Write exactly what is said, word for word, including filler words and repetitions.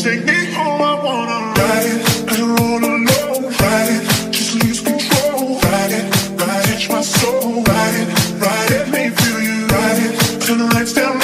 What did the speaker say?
Take me home, I wanna ride it. I don't wanna know, ride it. Just lose control, ride it, ride it. Touch my soul, ride it, ride it. Let me feel you, ride it. Turn the lights down.